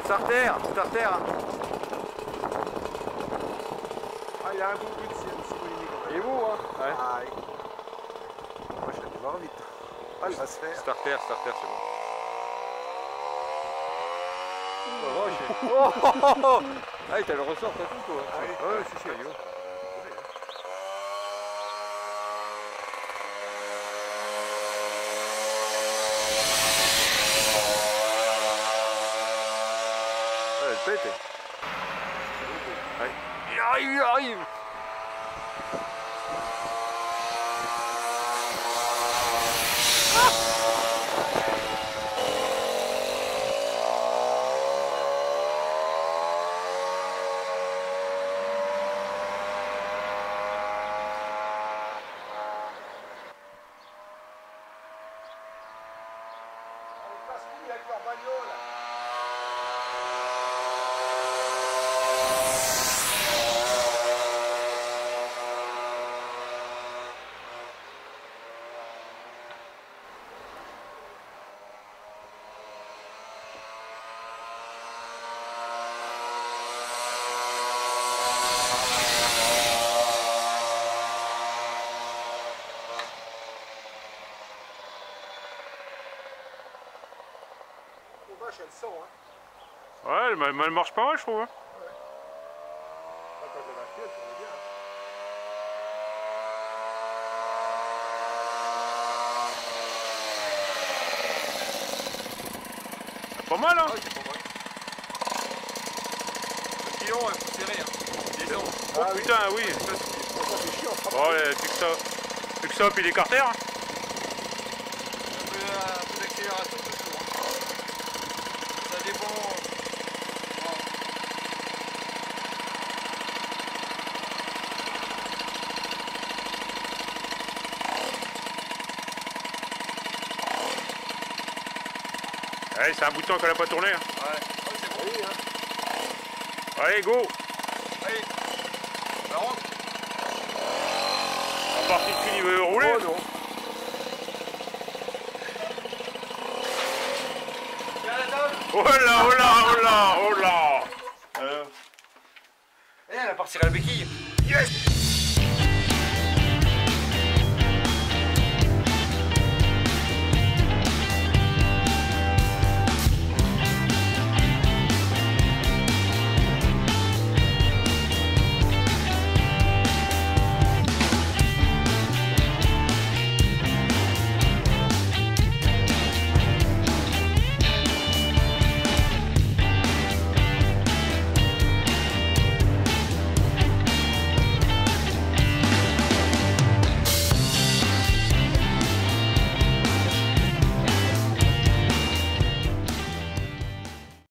Starter, starter. Ah, il a un bon but, c'est polémique. Il est beau, hein. Ouais. Ah, moi, je vais le voir vite. Ah, il va se faire. Starter, starter, c'est bon. Ah, t'as le ressort, t'as tout, quoi. Ah oui. Ouais, si, il est beau. Elle pète. Il arrive, il arrive. Avec leur bagnole. Elle sent, hein. Ouais, elle marche pas mal, je trouve. Hein. Ouais. Quand je l'ai acheté, elle tournait bien. Pas mal, hein. Ah, c'est pas mal. Le pilon est serré, hein. Disons. Oh putain, oui. Ça, c'est chiant. Bon, allez, plus que ça, puis les carters. Hein. Un peu d'accélération dessous, hein. Ça dépend. Allez, c'est un bouton qu'elle a pas tourné. Hein. Ouais, c'est bon. Oui, hein. Allez, go. Allez, ça rentre. À partir de qui il veut rouler. Oh non. Viens la table. Oh là, oh là, oh là, oh là. Et elle a parti à la béquille. Yes.